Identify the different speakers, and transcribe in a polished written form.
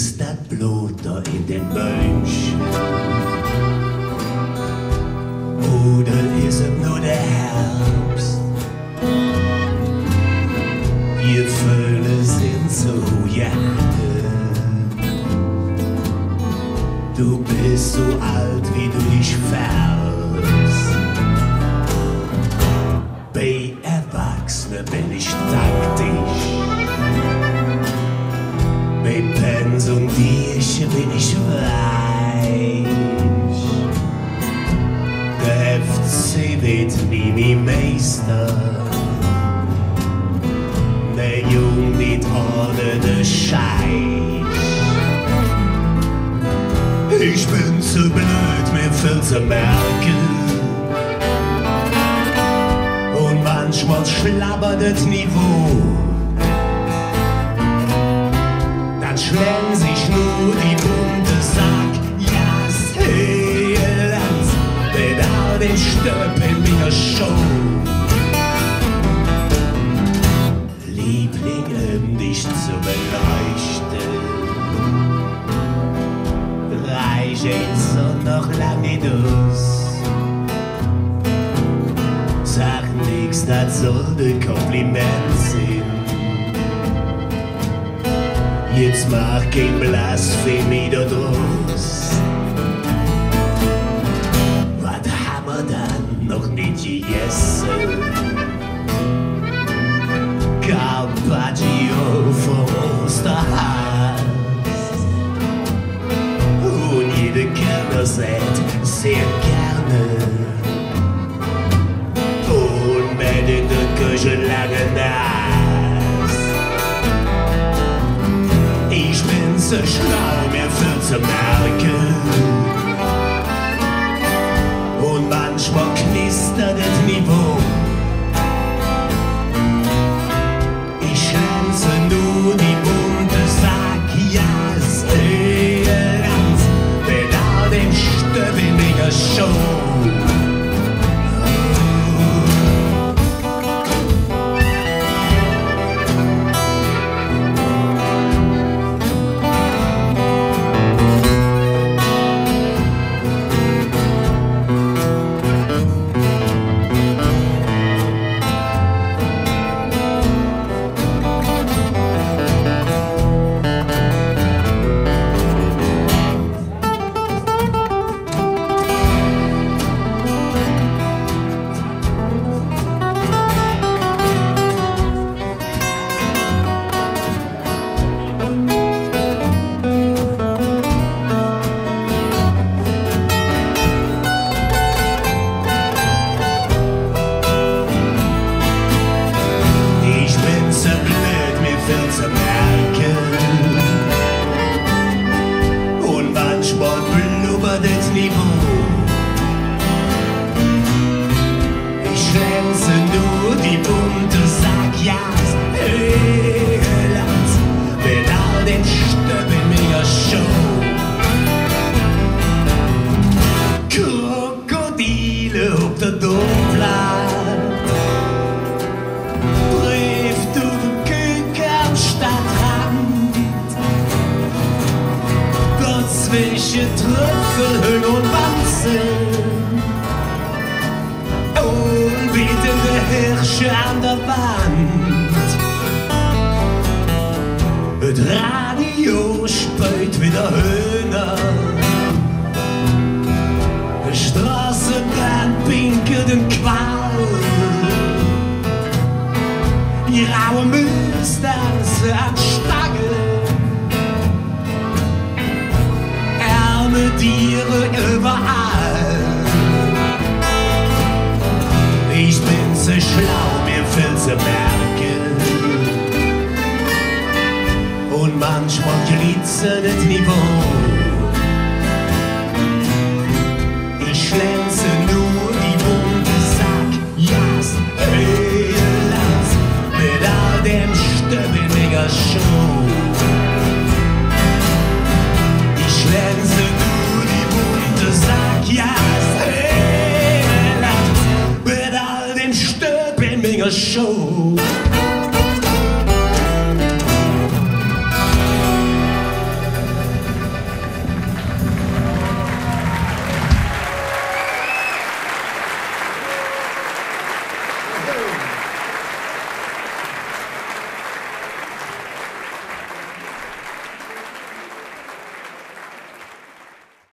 Speaker 1: ist das Blut da in den Mönchen? Oder ist es nur der Herbst? Die Vögel sind so jade. Du bist so alt, wie du dich färbst. Bei Erwachsenen bin ich taktisch. Bei Pens und Dirche bin ich weich. Der FC wird nie mein Meister. Der Jung nicht ohne den Scheich. Ich bin zu blöd, mir viel zu merken. Und manchmal schlabbert das Niveau. Dann schlägen sich nur die bunte Sack. Ja, Seelands, mit all den Stöpeln in der Show. Liebling, dich zu beleuchten, reich jetzt und noch lang nicht aus. Sag nix, das sollte Kompliment sein. Jetzt mach kein Blasphemie da draus. Was haben wir dann noch nicht gegessen? Carpaccio vom Osterhase. Und jede Kellner sagt sehr gerne. Und mit in der Küche lange nass. Ich bin so schlau, mir viel zu merken. Und manchmal knistert das Niveau. Ich schänze nur die bunte Sack, ja, Seelands, mit all den Stöpeln in der Show. Und manchmal blubbert das Niveau. Ich schwänze nur die bunte Sack, ja, Seelands, mit all den Stöpeln in der Show. Krokodile auf der Domplatz. Zwischen Trüffelhöhen und Wanzen und bietende Hirsche an der Wand. Das Radio speit wieder Höhner. Die Straßenbahn pinkelt im Qual. Die raue Müllstanze an Stange. Tiere überall. Ich bin so schlau, mir viel zu merken. Und manchmal glitzert das Niveau. Ich schlänze nur die bunte Sack, ja, Seelands, mit all den Stöpeln in der Show. Ich schlänze nur die bunte Sack, ja, Seelands, mit all den Stöpeln in der Show.